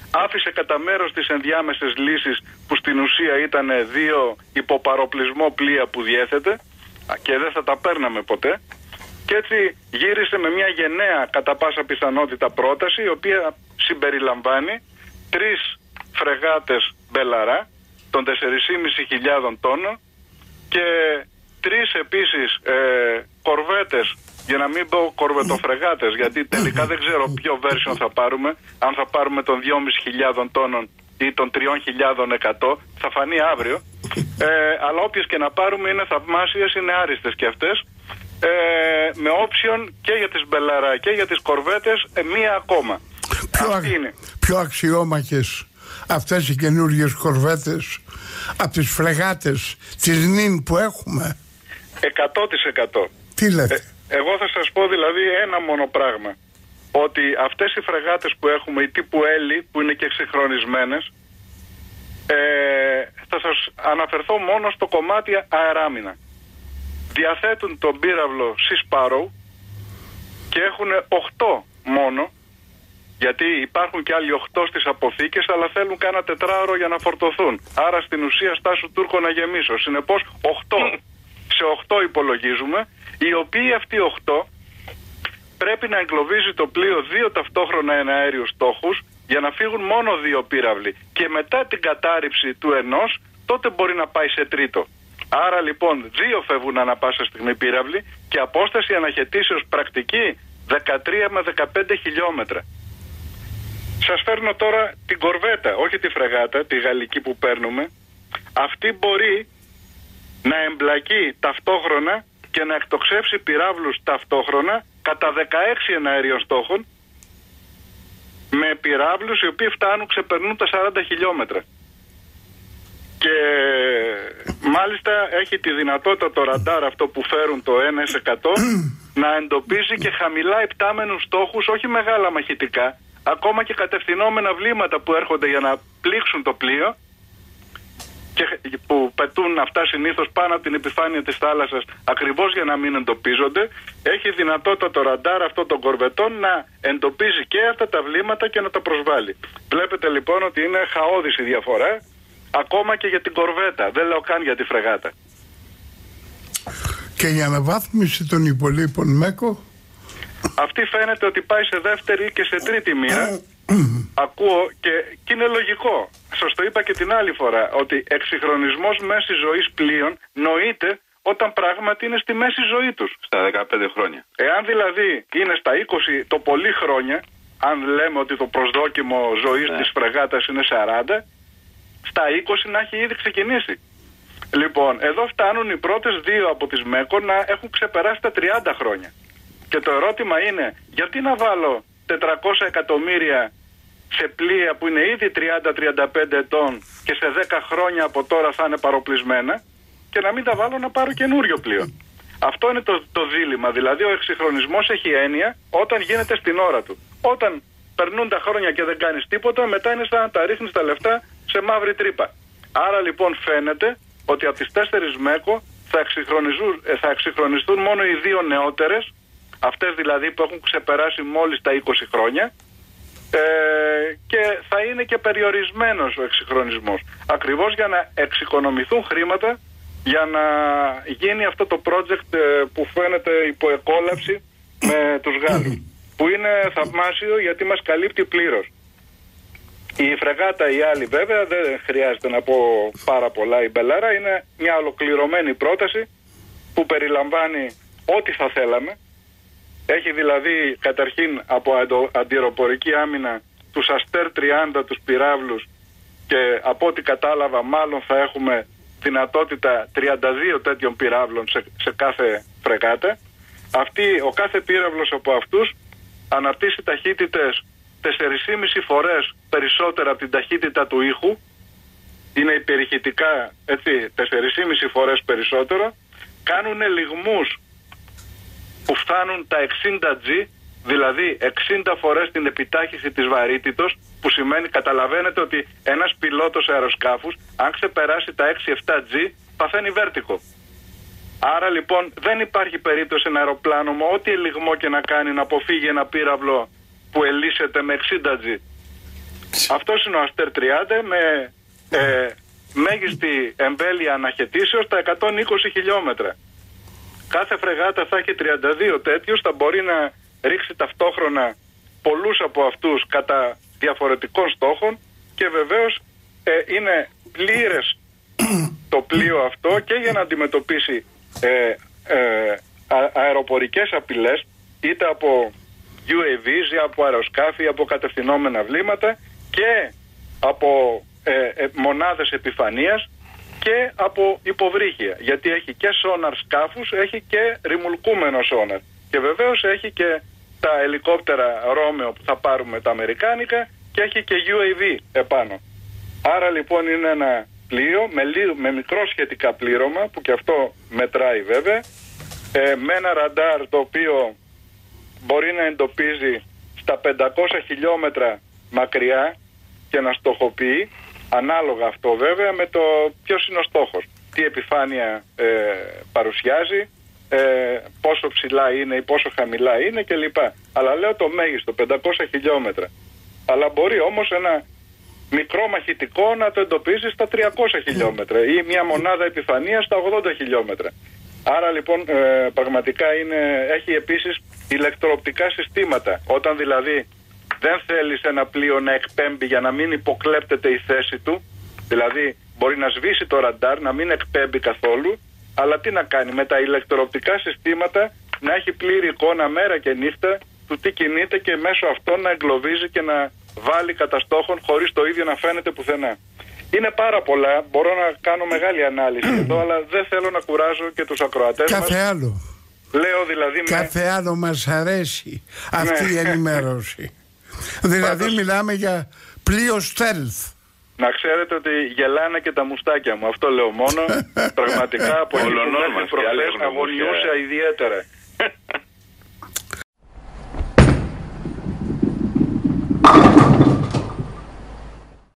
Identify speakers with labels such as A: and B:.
A: άφησε κατά μέρος τις ενδιάμεσες λύσεις που στην ουσία ήταν 2 υποπαροπλισμό πλοία που διέθετε και δεν θα τα παίρναμε ποτέ, και έτσι γύρισε με μια γενναία κατά πάσα πιθανότητα πρόταση, η οποία συμπεριλαμβάνει 3 φρεγάτες Μπελαρά των 4.500 τόνων και 3 επίσης κορβέτες, για να μην πω κορβετοφρεγάτες, γιατί τελικά δεν ξέρω ποιο version θα πάρουμε, αν θα πάρουμε των 2.500 τόνων ή των 3.100, θα φανεί αύριο, αλλά όποιες και να πάρουμε είναι θαυμάσιες, είναι άριστες και αυτές, με όψιον και για τις Μπελαρά και για τις κορβέτες μία ακόμα.
B: Πιο αξιόμαχες αυτές οι καινούργιες κορβέτες από τις φρεγάτες της νυν που έχουμε.
A: 100%.
B: Τι λέτε?
A: Εγώ θα σας πω δηλαδή ένα μόνο πράγμα, ότι αυτές οι φρεγάτες που έχουμε, οι τύπου Έλλη, που είναι και εξυγχρονισμένες, θα σας αναφερθώ μόνο στο κομμάτι αεράμινα. Διαθέτουν τον πύραυλο Sea Sparrow και έχουν 8 μόνο, γιατί υπάρχουν και άλλοι 8 στις αποθήκες, αλλά θέλουν κάνα 4ωρο για να φορτωθούν. Άρα στην ουσία στάσου Τούρκο να γεμίσω. Συνεπώς 8. Σε 8 υπολογίζουμε, οι οποίοι αυτοί 8 πρέπει να εγκλωβίζει το πλοίο 2 ταυτόχρονα εναέριους στόχους για να φύγουν μόνο 2 πύραυλοι. Και μετά την κατάρριψη του ενός, τότε μπορεί να πάει σε τρίτο. Άρα λοιπόν 2 φεύγουν ανά πάσα στιγμή πύραυλοι και απόσταση αναχαιτήσεως πρακτική 13 με 15 χιλιόμετρα. Σας φέρνω τώρα την κορβέτα, όχι τη φρεγάτα, τη γαλλική που παίρνουμε. Αυτή μπορεί να εμπλακεί ταυτόχρονα και να εκτοξεύσει πυράβλους ταυτόχρονα κατά 16 εναέριων στόχων, με πυράβλους οι οποίοι ξεπερνούν τα 40 χιλιόμετρα. Και μάλιστα έχει τη δυνατότητα το ραντάρ αυτό που φέρουν, το 1S100, να εντοπίζει και χαμηλά υπτάμενους στόχους, όχι μεγάλα μαχητικά, ακόμα και κατευθυνόμενα βλήματα που έρχονται για να πλήξουν το πλοίο και που πετούν αυτά συνήθως πάνω από την επιφάνεια της θάλασσας, ακριβώς για να μην εντοπίζονται. Έχει δυνατότητα το ραντάρ αυτό των κορβετών να εντοπίζει και αυτά τα βλήματα και να τα προσβάλλει. Βλέπετε λοιπόν ότι είναι χαόδης η διαφορά, ακόμα και για την κορβέτα, δεν λέω καν για τη φρεγάτα.
B: Και η αναβάθμιση των υπολείπων ΜΕΚΟ?
A: Αυτή φαίνεται ότι πάει σε δεύτερη και σε τρίτη μοίρα. Ακούω και είναι λογικό. Σας το είπα και την άλλη φορά, ότι εξυγχρονισμός μέσης ζωής πλοίων νοείται όταν πράγματι είναι στη μέση ζωή τους.
C: Στα 15 χρόνια.
A: Εάν δηλαδή είναι στα 20 το πολύ χρόνια, αν λέμε ότι το προσδόκιμο ζωής της φρεγάτας είναι 40, στα 20 να έχει ήδη ξεκινήσει. Λοιπόν, εδώ φτάνουν οι πρώτες 2 από τις ΜΕΚΟ να έχουν ξεπεράσει τα 30 χρόνια. Και το ερώτημα είναι, γιατί να βάλω 400 εκατομμύρια σε πλοία που είναι ήδη 30-35 ετών και σε 10 χρόνια από τώρα θα είναι παροπλισμένα, και να μην τα βάλω να πάρω καινούριο πλοίο? Αυτό είναι το δίλημμα. Δηλαδή ο εξυγχρονισμός έχει έννοια όταν γίνεται στην ώρα του. Όταν περνούν τα χρόνια και δεν κάνεις τίποτα, μετά είναι σαν να τα ρίχνεις τα λεφτά σε μαύρη τρύπα. Άρα λοιπόν φαίνεται ότι από τις 4 ΜΕΚΟ θα εξυγχρονιστούν μόνο οι 2 νεότερες, αυτές δηλαδή που έχουν ξεπεράσει μόλις τα 20 χρόνια, και θα είναι και περιορισμένος ο εξυγχρονισμός, ακριβώς για να εξοικονομηθούν χρήματα, για να γίνει αυτό το project που φαίνεται υπό εκόλαυση με τους Γάλλους, που είναι θαυμάσιο γιατί μας καλύπτει πλήρως. Η φρεγάτα η άλλη βέβαια δεν χρειάζεται να πω πάρα πολλά. Η Μπελαρά είναι μια ολοκληρωμένη πρόταση που περιλαμβάνει ό,τι θα θέλαμε. Έχει δηλαδή καταρχήν από αντιεροπορική άμυνα τους Αστέρ 30, τους πυράβλους, και από ό,τι κατάλαβα μάλλον θα έχουμε δυνατότητα 32 τέτοιων πυράβλων σε κάθε φρεγάτα. Ο κάθε πύραυλος από αυτούς αναπτύσσει ταχύτητες 4,5 φορές περισσότερα από την ταχύτητα του ήχου. Είναι υπερηχητικά, έτσι, 4,5 φορές περισσότερο. Κάνουν λιγμούς που φτάνουν τα 60G, δηλαδή 60 φορές την επιτάχυση της βαρύτητος, που σημαίνει, καταλαβαίνετε ότι ένας πιλότος αεροσκάφους, αν ξεπεράσει τα 6-7G, παθαίνει βέρτικο. Άρα λοιπόν δεν υπάρχει περίπτωση ένα αεροπλάνο με ό,τι ελιγμό και να κάνει να αποφύγει ένα πύραυλο που ελίσσεται με 60G. Αυτός είναι ο Αστέρ 30 με μέγιστη εμβέλεια αναχαιτήσεως στα 120 χιλιόμετρα. Κάθε φρεγάτα θα έχει 32 τέτοιους, θα μπορεί να ρίξει ταυτόχρονα πολλούς από αυτούς κατά διαφορετικών στόχων και βεβαίως είναι πλήρες το πλοίο αυτό και για να αντιμετωπίσει αεροπορικές απειλές, είτε από UAVs ή από αεροσκάφη, από κατευθυνόμενα βλήματα και από μονάδες επιφανείας και από υποβρύχια, γιατί έχει και σόναρ σκάφους, έχει και ρημουλκούμενο σόναρ και βεβαίως έχει και τα ελικόπτερα Ρόμεο που θα πάρουμε τα αμερικάνικα και έχει και UAV επάνω. Άρα λοιπόν είναι ένα πλοίο με μικρό σχετικά πλήρωμα, που και αυτό μετράει βέβαια, με ένα ραντάρ το οποίο μπορεί να εντοπίζει στα 500 χιλιόμετρα μακριά και να στοχοποιεί, ανάλογα αυτό βέβαια με το ποιος είναι ο στόχος, τι επιφάνεια παρουσιάζει, πόσο ψηλά είναι ή πόσο χαμηλά είναι κλπ. Αλλά λέω το μέγιστο, 500 χιλιόμετρα. Αλλά μπορεί όμως ένα μικρό μαχητικό να το εντοπίζει στα 300 χιλιόμετρα ή μια μονάδα επιφανείας στα 80 χιλιόμετρα. Άρα λοιπόν πραγματικά έχει επίσης ηλεκτροοπτικά συστήματα. Όταν δηλαδή δεν θέλεις ένα πλοίο να εκπέμπει για να μην υποκλέπτεται η θέση του, δηλαδή μπορεί να σβήσει το ραντάρ, να μην εκπέμπει καθόλου, αλλά τι να κάνει, με τα ηλεκτροοπτικά συστήματα να έχει πλήρη εικόνα μέρα και νύχτα του τι κινείται και μέσω αυτών να εγκλωβίζει και να βάλει κατά στόχον χωρίς το ίδιο να φαίνεται πουθενά. Είναι πάρα πολλά, μπορώ να κάνω μεγάλη ανάλυση εδώ, αλλά δεν θέλω να κουράζω και τους ακροατές μας.
B: Κάθε άλλο.
A: Λέω δηλαδή
B: κάθε άλλο μας αρέσει αυτή η ενημέρωση. Δηλαδή μιλάμε για πλοίο stealth.
A: Να ξέρετε ότι γελάνε και τα μουστάκια μου, αυτό λέω μόνο. Πραγματικά από εκεί που μέχρι προχθές αγωνιούσα ιδιαίτερα.